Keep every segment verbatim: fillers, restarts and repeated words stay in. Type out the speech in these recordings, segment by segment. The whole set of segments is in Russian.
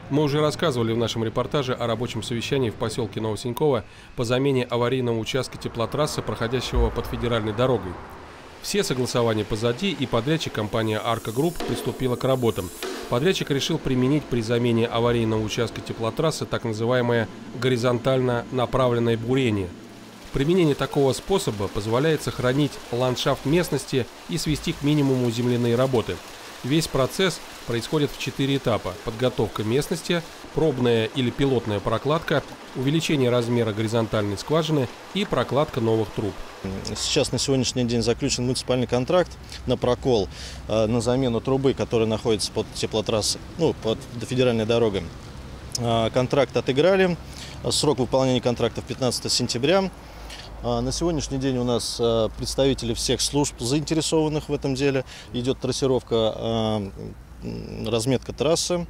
Мы уже рассказывали в нашем репортаже о рабочем совещании в поселке Новосеньково по замене аварийного участка теплотрассы, проходящего под федеральной дорогой. Все согласования позади, и подрядчик, компания «Арка Групп», приступила к работам. Подрядчик решил применить при замене аварийного участка теплотрассы так называемое горизонтально направленное бурение. Применение такого способа позволяет сохранить ландшафт местности и свести к минимуму земляные работы. Весь процесс происходит в четыре этапа: подготовка местности, пробная или пилотная прокладка, увеличение размера горизонтальной скважины и прокладка новых труб. Сейчас на сегодняшний день заключен муниципальный контракт на прокол, э, на замену трубы, которая находится под теплотрассой, ну, под федеральной дорогой. Э, контракт отыграли, срок выполнения контракта пятнадцатое сентября. На сегодняшний день у нас представители всех служб заинтересованных в этом деле. Идет трассировка, разметка трассы.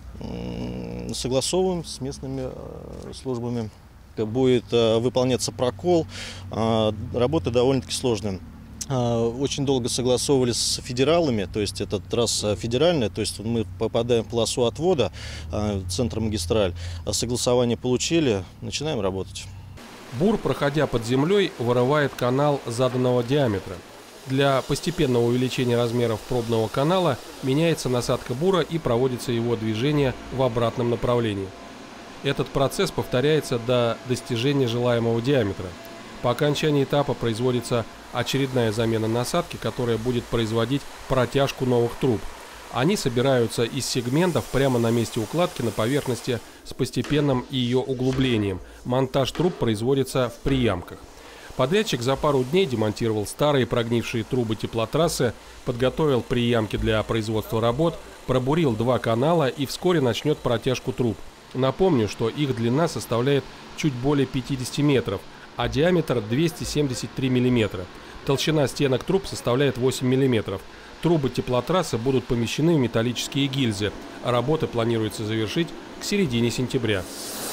Согласовываем с местными службами. Будет выполняться прокол. Работа довольно-таки сложная. Очень долго согласовывались с федералами, то есть это трасса федеральная, то есть мы попадаем в полосу отвода, центр магистраль. Согласование получили, начинаем работать. Бур, проходя под землей, вырывает канал заданного диаметра. Для постепенного увеличения размеров пробного канала меняется насадка бура и проводится его движение в обратном направлении. Этот процесс повторяется до достижения желаемого диаметра. По окончании этапа производится очередная замена насадки, которая будет производить протяжку новых труб. Они собираются из сегментов прямо на месте укладки на поверхности с постепенным ее углублением. Монтаж труб производится в приямках. Подрядчик за пару дней демонтировал старые прогнившие трубы теплотрассы, подготовил приямки для производства работ, пробурил два канала и вскоре начнет протяжку труб. Напомню, что их длина составляет чуть более пятидесяти метров, а диаметр двести семьдесят три миллиметра. Толщина стенок труб составляет восемь миллиметров. Трубы теплотрассы будут помещены в металлические гильзы, а работы планируется завершить к середине сентября.